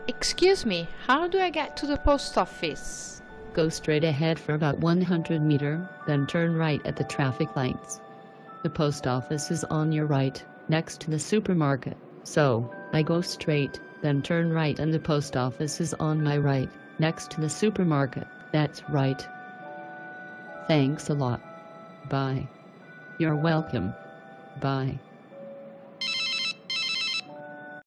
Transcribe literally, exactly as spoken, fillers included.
Excuse me, how do I get to the post office? Go straight ahead for about one hundred meters, then turn right at the traffic lights. The post office is on your right, next to the supermarket. So, I go straight, then turn right, and the post office is on my right, next to the supermarket. That's right. Thanks a lot. Bye. You're welcome. Bye.